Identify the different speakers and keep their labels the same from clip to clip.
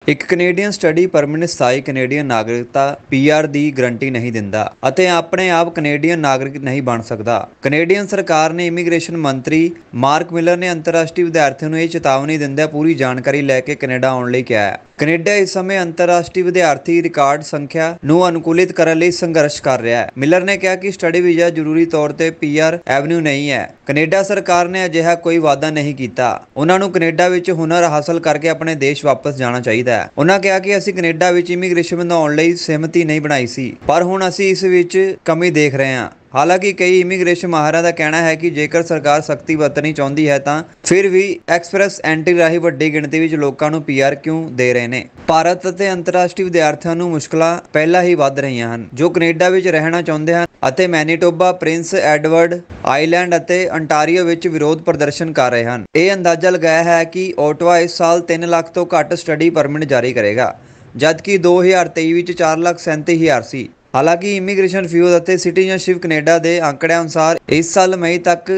Speaker 1: ਇੱਕ Canadian study permit ਸਥਾਈ Canadian ਨਾਗਰਿਕਤਾ (ਪੀਆਰ) ਦੀ ਗਰੰਟੀ ਨਹੀਂ ਦਿੰਦਾ ਅਤੇ ਆਪਣੇ ਆਪ ਕੈਨੇਡੀਅਨ ਨਾਗਰਿਕ ਨਹੀਂ ਬਣ ਸਕਦਾ। ਕੈਨੇਡੀਅਨ ਸਰਕਾਰ ਨੇ ਇਮੀਗ੍ਰੇਸ਼ਨ ਮੰਤਰੀ ਮਾਰਕ ਮਿਲਰ ਨੇ ਅੰਤਰਰਾਸ਼ਟਰੀ ਵਿਦਿਆਰਥੀਆਂ ਨੂੰ ਇਹ ਚੇਤਾਵਨੀ ਦਿੰਦਿਆਂ ਪੂਰੀ ਜਾਣਕਾਰੀ ਲੈ ਕੇ ਕੈਨੇਡਾ ਆਉਣ ਲਈ ਕਿਹਾ ਹੈ। ਕੈਨੇਡਾ ਇਸ ਸਮੇਂ ਅੰਤਰਰਾਸ਼ਟਰੀ ਵਿਦਿਆਰਥੀ ਰਿਕਾਰਡ ਸੰਖਿਆ ਨੂੰ ਅਨੁਕੂਲਿਤ ਕਰਨ ਲਈ ਸੰਘਰਸ਼ ਕਰ ਰਿਹਾ ਹੈ। ਮਿਲਰ ਨੇ ਕਿਹਾ ਕਿ ਸਟੱਡੀ ਵੀਜ਼ਾ ਜ਼ਰੂਰੀ ਤੌਰ ਤੇ ਪੀਆਰ ਐਵਨਿਊ ਨਹੀਂ ਹੈ। ਕੈਨੇਡਾ ਸਰਕਾਰ ਨੇ ਅਜਿਹਾ ਕੋਈ ਵਾਅਦਾ ਨਹੀਂ ਕੀਤਾ। ਉਹਨਾਂ ਨੂੰ ਕੈਨੇਡਾ ਵਿੱਚ ਹੁਨਰ ਹਾਸਲ ਕਰਕੇ ਆਪਣੇ ਦੇਸ਼ ਵਾਪਸ ਜਾਣਾ ਚਾਹੀਦਾ ਹੈ। ਉਹਨਾਂ ਕਿਹਾ ਕਿ ਅਸੀਂ ਕੈਨੇਡਾ ਵਿੱਚ ਇਮੀਗ੍ਰੇਸ਼ਨ ਵਧਾਉਣ ਲਈ ਸਹਿਮਤੀ ਨਹੀਂ ਬਣਾਈ ਸੀ, ਪਰ ਹੁਣ ਅਸੀਂ ਇਸ ਵਿੱਚ ਕਮੀ ਦੇਖ ਰਹੇ ਹਾਂ। ਹਾਲਾਂਕਿ ਕਈ ਇਮੀਗ੍ਰੇਸ਼ਨ ਮਾਹਰਾਂ ਦਾ ਕਹਿਣਾ ਹੈ ਕਿ ਜੇਕਰ ਸਰਕਾਰ ਸਖਤੀ ਵਰਤਣੀ ਚਾਹੁੰਦੀ ਹੈ ਤਾਂ ਫਿਰ ਵੀ ਐਕਸਪ੍ਰੈਸ ਐਂਟਰੀ ਰਾਹੀਂ ਵੱਡੀ ਗਿਣਤੀ ਵਿੱਚ ਲੋਕਾਂ ਨੂੰ ਪੀਆਰ ਕਿਉਂ ਦੇ ਰਹੇ ਨੇ। ਭਾਰਤ ਅਤੇ ਅੰਤਰਰਾਸ਼ਟਰੀ ਵਿਦਿਆਰਥੀਆਂ ਨੂੰ ਮੁਸ਼ਕਲਾਂ ਪਹਿਲਾਂ ਹੀ ਵੱਧ ਰਹੀਆਂ ਹਨ ਜੋ ਕੈਨੇਡਾ ਵਿੱਚ ਰਹਿਣਾ ਚਾਹੁੰਦੇ ਹਨ ਅਤੇ ਮੈਨੀਟੋਬਾ, ਪ੍ਰਿੰਸ ਐਡਵਰਡ ਆਈਲੈਂਡ ਅਤੇ ਅੰਟਾਰੀਓ ਵਿੱਚ ਵਿਰੋਧ ਪ੍ਰਦਰਸ਼ਨ ਕਰ ਰਹੇ ਹਨ। ਇਹ ਅੰਦਾਜ਼ਾ ਲਗਾਇਆ ਹੈ ਕਿ ਓਟਵਾ ਇਸ ਸਾਲ 3 ਲੱਖ ਤੋਂ ਘੱਟ ਸਟੱਡੀ ਪਰਮਿਟ ਜਾਰੀ ਕਰੇਗਾ, ਜਦਕਿ 2023 ਵਿੱਚ 4,37,000 ਸੀ। ਹਾਲਾਂਕਿ ਇਮੀਗ੍ਰੇਸ਼ਨ ਫਿਊਜ਼ ਅਤੇ ਸਿਟੀਜ਼ਨਸ਼ਿਪ ਕੈਨੇਡਾ ਦੇ ਅੰਕੜਿਆਂ ਅਨੁਸਾਰ ਇਸ ਸਾਲ ਮਈ ਤੱਕ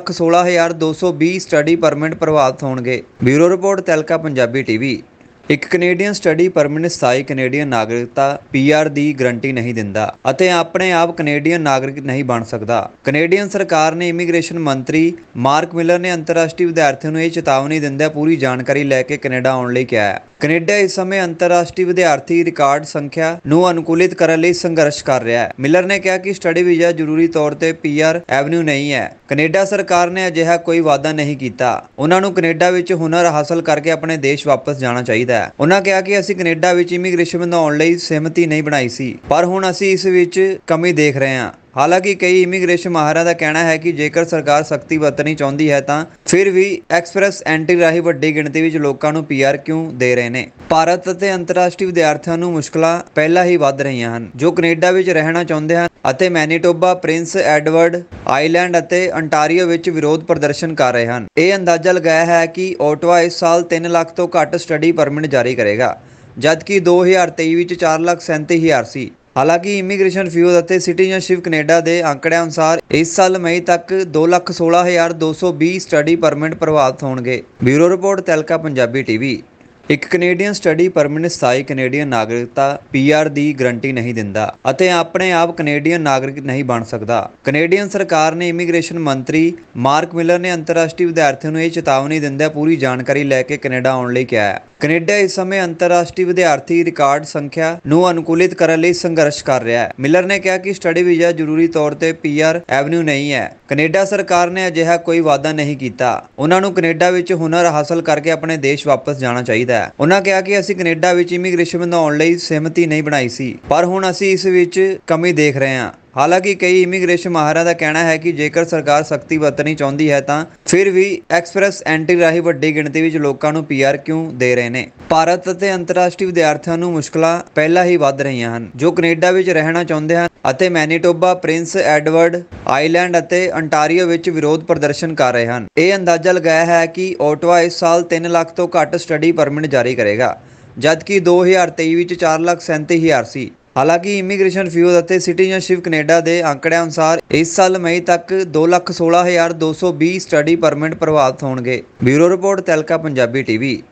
Speaker 1: 2,16,220 ਸਟੱਡੀ ਪਰਮਿਟ ਪ੍ਰਭਾਵਿਤ ਹੋਣਗੇ। Bureau report, Tehelka Punjabi TV. ਇੱਕ ਕੈਨੇਡੀਅਨ ਸਟੱਡੀ ਪਰਮਿਟ ਸਥਾਈ ਕੈਨੇਡੀਅਨ ਨਾਗਰਿਕਤਾ (ਪੀਆਰ) ਦੀ ਗਰੰਟੀ ਨਹੀਂ ਦਿੰਦਾ ਅਤੇ ਆਪਣੇ ਆਪ ਕੈਨੇਡੀਅਨ ਨਾਗਰਿਕ ਨਹੀਂ ਬਣ ਸਕਦਾ। ਕੈਨੇਡੀਅਨ ਸਰਕਾਰ ਨੇ ਇਮੀਗ੍ਰੇਸ਼ਨ ਮੰਤਰੀ ਮਾਰਕ ਮਿਲਰ ਨੇ ਅੰਤਰਰਾਸ਼ਟਰੀ ਵਿਦਿਆਰਥੀਆਂ ਨੂੰ ਇਹ ਚੇਤਾਵਨੀ ਦਿੰਦਿਆਂ ਪੂਰੀ ਜਾਣਕਾਰੀ ਲੈ ਕੇ ਕੈਨੇਡਾ ਆਉਣ ਲਈ ਕਿਹਾ ਹੈ। ਕੈਨੇਡਾ ਇਸ ਸਮੇਂ ਅੰਤਰਰਾਸ਼ਟਰੀ ਵਿਦਿਆਰਥੀ ਰਿਕਾਰਡ ਸੰਖਿਆ ਨੂੰ ਅਨੁਕੂਲਿਤ ਕਰਨ ਲਈ ਸੰਘਰਸ਼ ਕਰ ਰਿਹਾ ਹੈ। ਮਿਲਰ ਨੇ ਕਿਹਾ ਕਿ ਸਟੱਡੀ ਵੀਜ਼ਾ ਜ਼ਰੂਰੀ ਤੌਰ ਤੇ ਪੀਆਰ ਐਵਨਿਊ ਨਹੀਂ ਹੈ। ਕੈਨੇਡਾ ਸਰਕਾਰ ਨੇ ਅਜਿਹਾ ਕੋਈ ਵਾਅਦਾ ਨਹੀਂ ਕੀਤਾ। ਉਹਨਾਂ ਨੂੰ ਕੈਨੇਡਾ ਵਿੱਚ ਹੁਨਰ ਹਾਸਲ ਕਰਕੇ ਆਪਣੇ ਦੇਸ਼ ਵਾਪਸ ਜਾਣਾ ਚਾਹੀਦਾ ਹੈ। ਉਹਨਾਂ ਕਿਹਾ ਕਿ ਅਸੀਂ ਕੈਨੇਡਾ ਵਿੱਚ ਇਮੀਗ੍ਰੇਸ਼ਨ ਵਧਾਉਣ ਲਈ ਸਹਿਮਤੀ ਨਹੀਂ ਬਣਾਈ ਸੀ, ਪਰ ਹੁਣ ਅਸੀਂ ਇਸ ਵਿੱਚ ਕਮੀ ਦੇਖ ਰਹੇ ਹਾਂ। ਹਾਲਾਂਕਿ ਕਈ ਇਮੀਗ੍ਰੇਸ਼ਨ ਮਾਹਰਾਂ ਦਾ ਕਹਿਣਾ ਹੈ ਕਿ ਜੇਕਰ ਸਰਕਾਰ ਸਖਤੀ ਵਰਤਣੀ ਚਾਹੁੰਦੀ ਹੈ ਤਾਂ ਫਿਰ ਵੀ ਐਕਸਪ੍ਰੈਸ ਐਂਟਰੀ ਰਾਹੀਂ ਵੱਡੀ ਗਿਣਤੀ ਵਿੱਚ ਲੋਕਾਂ ਨੂੰ ਪੀਆਰ ਕਿਉਂ ਦੇ ਰਹੇ ਨੇ। ਭਾਰਤ ਅਤੇ ਅੰਤਰਰਾਸ਼ਟਰੀ ਵਿਦਿਆਰਥੀਆਂ ਨੂੰ ਮੁਸ਼ਕਲਾਂ ਪਹਿਲਾਂ ਹੀ ਵੱਧ ਰਹੀਆਂ ਹਨ ਜੋ ਕੈਨੇਡਾ ਵਿੱਚ ਰਹਿਣਾ ਚਾਹੁੰਦੇ ਹਨ ਅਤੇ ਮੈਨੀਟੋਬਾ, ਪ੍ਰਿੰਸ ਐਡਵਰਡ ਆਈਲੈਂਡ ਅਤੇ ਅੰਟਾਰੀਓ ਵਿੱਚ ਵਿਰੋਧ ਪ੍ਰਦਰਸ਼ਨ ਕਰ ਰਹੇ ਹਨ। ਇਹ ਅੰਦਾਜ਼ਾ ਲਗਾਇਆ ਹੈ ਕਿ ਓਟਵਾ ਇਸ ਸਾਲ 3 ਲੱਖ ਤੋਂ ਘੱਟ ਸਟੱਡੀ ਪਰਮਿਟ ਜਾਰੀ ਕਰੇਗਾ, ਜਦਕਿ 2023 ਵਿੱਚ 4,37,000 ਸੀ। ਹਾਲਾਂਕਿ ਇਮੀਗ੍ਰੇਸ਼ਨ ਫਿਊਜ਼ ਅਤੇ ਸਿਟੀਜ਼ਨਸ਼ਿਪ ਕੈਨੇਡਾ ਦੇ ਅੰਕੜਿਆਂ ਅਨੁਸਾਰ ਇਸ ਸਾਲ ਮਈ ਤੱਕ 2,16,220 ਸਟੱਡੀ ਪਰਮਿਟ ਪ੍ਰਭਾਵਿਤ ਹੋਣਗੇ। Bureau report, Tehelka Punjabi TV. ਇੱਕ ਕੈਨੇਡੀਅਨ ਸਟੱਡੀ ਪਰਮਿਟ ਸਥਾਈ ਕੈਨੇਡੀਅਨ ਨਾਗਰਿਕਤਾ (ਪੀਆਰ) ਦੀ ਗਰੰਟੀ ਨਹੀਂ ਦਿੰਦਾ ਅਤੇ ਆਪਣੇ ਆਪ ਕੈਨੇਡੀਅਨ ਨਾਗਰਿਕ ਨਹੀਂ ਬਣ ਸਕਦਾ। ਕੈਨੇਡੀਅਨ ਸਰਕਾਰ ਨੇ ਇਮੀਗ੍ਰੇਸ਼ਨ ਮੰਤਰੀ ਮਾਰਕ ਮਿਲਰ ਨੇ ਅੰਤਰਰਾਸ਼ਟਰੀ ਵਿਦਿਆਰਥੀਆਂ ਨੂੰ ਇਹ ਚੇਤਾਵਨੀ ਦਿੰਦਿਆਂ ਪੂਰੀ ਜਾਣਕਾਰੀ ਲੈ ਕੇ ਕੈਨੇਡਾ ਆਉਣ ਲਈ ਕਿਹਾ ਹੈ। ਕੈਨੇਡਾ ਇਸ ਸਮੇਂ ਅੰਤਰਰਾਸ਼ਟਰੀ ਵਿਦਿਆਰਥੀ ਰਿਕਾਰਡ ਸੰਖਿਆ ਨੂੰ ਅਨੁਕੂਲਿਤ ਕਰਨ ਲਈ ਸੰਘਰਸ਼ ਕਰ ਰਿਹਾ ਹੈ। ਮਿਲਰ ਨੇ ਕਿਹਾ ਕਿ ਸਟੱਡੀ ਵੀਜ਼ਾ ਜ਼ਰੂਰੀ ਤੌਰ ਤੇ ਪੀਆਰ ਐਵਨਿਊ ਨਹੀਂ ਹੈ। ਕੈਨੇਡਾ ਸਰਕਾਰ ਨੇ ਅਜਿਹਾ ਕੋਈ ਵਾਅਦਾ ਨਹੀਂ ਕੀਤਾ। ਉਹਨਾਂ ਨੂੰ ਕੈਨੇਡਾ ਵਿੱਚ ਹੁਨਰ ਹਾਸਲ ਕਰਕੇ ਆਪਣੇ ਦੇਸ਼ ਵਾਪਸ ਜਾਣਾ ਚਾਹੀਦਾ ਹੈ। ਉਹਨਾਂ ਕਿਹਾ ਕਿ ਅਸੀਂ ਕੈਨੇਡਾ ਵਿੱਚ ਇਮੀਗ੍ਰੇਸ਼ਨ ਵਧਾਉਣ ਲਈ ਸਹਿਮਤੀ ਨਹੀਂ ਬਣਾਈ ਸੀ, ਪਰ ਹੁਣ ਅਸੀਂ ਇਸ ਵਿੱਚ ਕਮੀ ਦੇਖ ਰਹੇ ਹਾਂ। ਹਾਲਾਂਕਿ ਕਈ ਇਮੀਗ੍ਰੇਸ਼ਨ ਮਾਹਰਾਂ ਦਾ ਕਹਿਣਾ ਹੈ ਕਿ ਜੇਕਰ ਸਰਕਾਰ ਸਖਤੀ ਵਰਤਣੀ ਚਾਹੁੰਦੀ ਹੈ ਤਾਂ ਫਿਰ ਵੀ ਐਕਸਪ੍ਰੈਸ ਐਂਟਰੀ ਰਾਹੀਂ ਵੱਡੀ ਗਿਣਤੀ ਵਿੱਚ ਲੋਕਾਂ ਨੂੰ ਪੀਆਰ ਕਿਉਂ ਦੇ ਰਹੇ ਨੇ। ਭਾਰਤ ਅਤੇ ਅੰਤਰਰਾਸ਼ਟਰੀ ਵਿਦਿਆਰਥੀਆਂ ਨੂੰ ਮੁਸ਼ਕਲਾਂ ਪਹਿਲਾਂ ਹੀ ਵੱਧ ਰਹੀਆਂ ਹਨ ਜੋ ਕੈਨੇਡਾ ਵਿੱਚ ਰਹਿਣਾ ਚਾਹੁੰਦੇ ਹਨ ਅਤੇ ਮੈਨੀਟੋਬਾ, ਪ੍ਰਿੰਸ ਐਡਵਰਡ ਆਈਲੈਂਡ ਅਤੇ ਅੰਟਾਰੀਓ ਵਿੱਚ ਵਿਰੋਧ ਪ੍ਰਦਰਸ਼ਨ ਕਰ ਰਹੇ ਹਨ। ਇਹ ਅੰਦਾਜ਼ਾ ਲਗਾਇਆ ਹੈ ਕਿ ਓਟਵਾ ਇਸ ਸਾਲ 3 ਲੱਖ ਤੋਂ ਘੱਟ ਸਟੱਡੀ ਪਰਮਿਟ ਜਾਰੀ ਕਰੇਗਾ, ਜਦਕਿ 2023 ਵਿੱਚ 4,37,000 ਸੀ। ਹਾਲਾਂਕਿ ਇਮੀਗ੍ਰੇਸ਼ਨ ਫਿਊਜ਼ ਅਤੇ ਸਿਟੀਜ਼ਨਸ਼ਿਪ ਕੈਨੇਡਾ ਦੇ ਅੰਕੜਿਆਂ ਅਨੁਸਾਰ ਇਸ ਸਾਲ ਮਈ ਤੱਕ 2,16,220 ਸਟੱਡੀ ਪਰਮਿਟ ਪ੍ਰਭਾਵਿਤ ਹੋਣਗੇ। Bureau report, Tehelka Punjabi TV.